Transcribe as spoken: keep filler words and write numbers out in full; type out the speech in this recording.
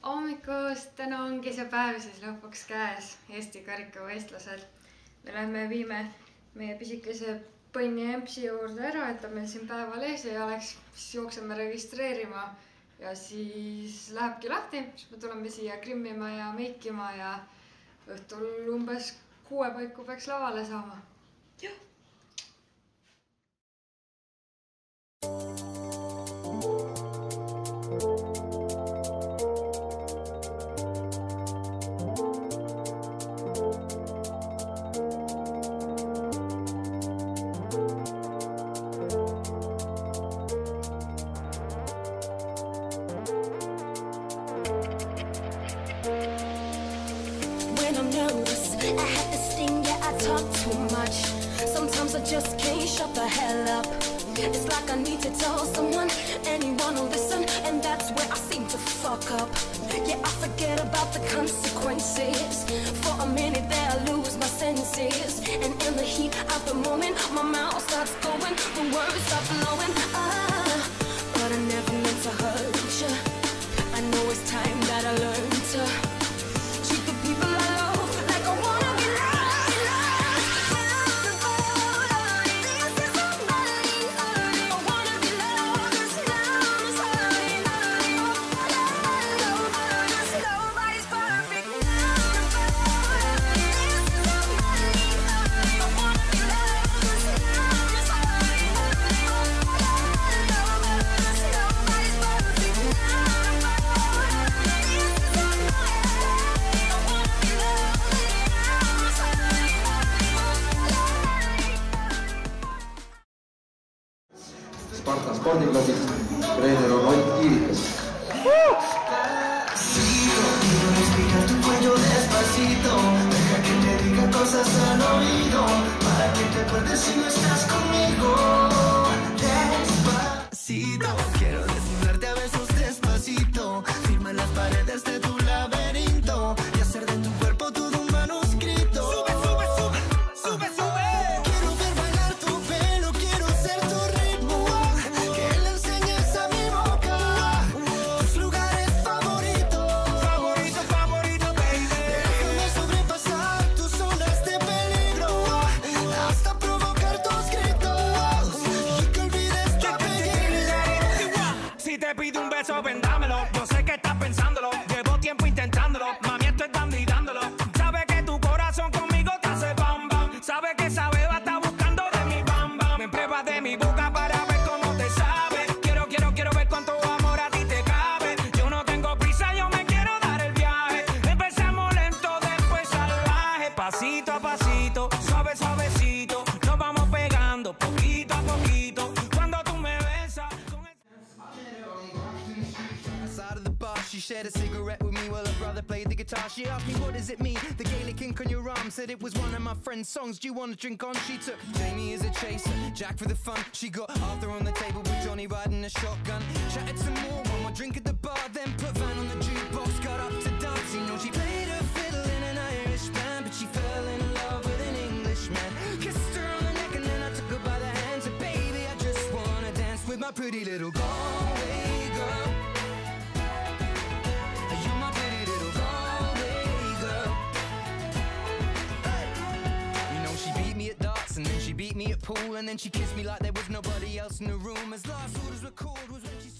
hommikust, täna ongi see päev siis lõpuks käes, Eesti karikavõistlused. Me lähme viime meie pisikese põnni empsi juurde ära, et ta meil siin päeval ees ei oleks, siis jookseme registreerima ja siis lähebki lahti, siis me tuleme siia grimmima ja meikima ja õhtul umbes kuue paiku peaks lavale saama. Juh! I'm nervous, I had this thing, yeah, I talk too much. Sometimes I just can't shut the hell up. It's like I need to tell someone, anyone will listen, and that's where I seem to fuck up. Yeah, I forget about the consequences. For a minute there I lose my senses, and in the heat of the moment my mouth starts going, the words start flowing. Ah, but I never meant to hurt you. I know it's time that I learn to treat the people I love like I wanna be loved, loved. This is somebody, I wanna be loved. This love is hurting, hurting. Nobody's perfect. This is somebody, I wanna be loved. This love is hurting, hurting. Nobody's perfect. Sparta spordiklubis, treener on Ott Kiirikas. Quiero desnudarte a besos despacito, firma las paredes de tu laberinto y hacer de tu cuerpo todo un manuscrito. Sube, sube, sube, sube, sube. Quiero ver bailar tu pelo, quiero ser tu ritmo, que le enseñes a mi boca tus lugares favoritos. Favorito, favorito, baby. Déjame sobrepasar tus zonas de peligro hasta provocar tus gritos y que olvides tu apellido. Si te pido un beso, vendámelo. Yo sé que estás pensándolo. Llevo tiempo intentándolo. Mami, estoy dando y dándolo. Sabe que tu corazón conmigo te hace bam bam. Sabe que esa beba está buscando de mi bam bam. Me pruebas de mi boca para ver cómo te sabe. Quiero, quiero, quiero ver cuánto amor a ti te cabe. Yo no tengo prisa, yo me quiero dar el viaje. Empezamos lento, después salvaje. Pasito a pasito, suave, suavecito. Nos vamos pegando poquito a poquito. Cuando tú me besas con el... Outside of the bar, she shared a cigarette with me while her brother played the guitar. She asked me, what does it mean? The Gaelic ink on your arm said it was one of my friend's songs. Do you want to drink on? She took Jamie as a chaser, Jack for the fun. She got Arthur on the table with Johnny riding a shotgun. Chatted some more, one more drink at the bar, then put Van on the jukebox, got up to dance. You know she played her fiddle in an Irish band, but she fell in love with an Englishman. Kissed her on the neck and then I took her by the hand. Said, baby, I just wanna dance with my pretty little Galway girl. You're my pretty little Galway girl. Hey. You know she beat me at darts and then she beat me at pool, and then she kissed me like there was nobody else in the room. As last orders were called was when she